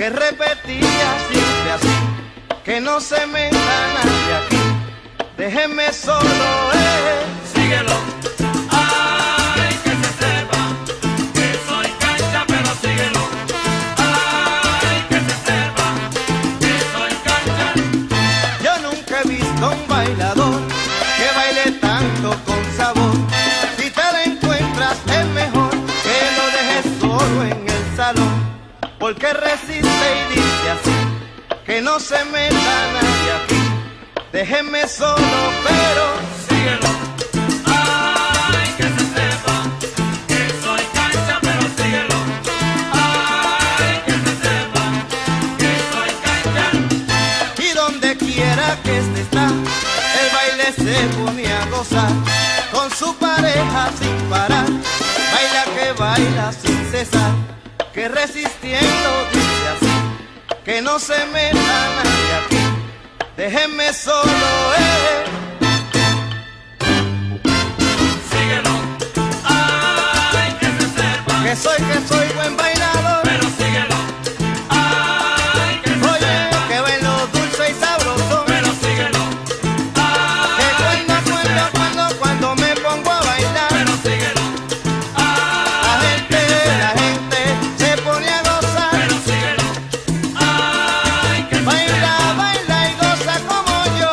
que repetía siempre así, que no se meta nadie aquí, déjenme solo, síguelo, ay, que se sepa, que soy cancha, pero síguelo, ay, que se sepa, que soy cancha. Yo nunca he visto un bailador que baile tanto con sabor, si te lo encuentras es mejor que lo dejes solo en el salón, porque resiste y dice así, que no se meta nadie aquí, déjenme solo, pero síguelo, ay, que se sepa, que soy cancha, pero síguelo, ay, que se sepa, que soy cancha. y donde quiera que está, el baile se pone a gozar, con su pareja sin parar, baila que baila sin cesar, que resistiendo dice así, que no se meta nadie aquí, déjenme solo, Síguelo, ay, que se sepa, que soy buen bailador, pero síguelo, ay, que se oye, sepa, que bailo dulce y sabroso, pero síguelo, que ay, que se sepa, cuando me pongo a bailar, pero síguelo, la ay, que se sepa, gente se pone a gozar, pero síguelo, ay, que se baila, sepa. baila y goza como yo.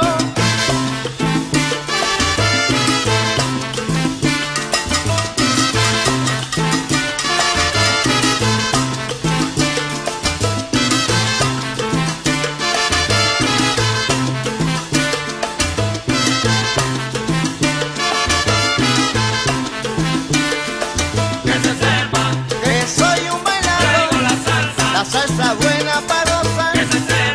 Que se sepa, Que soy un traigo bailador, la salsa, la salsa buena para gozar, que se sepa.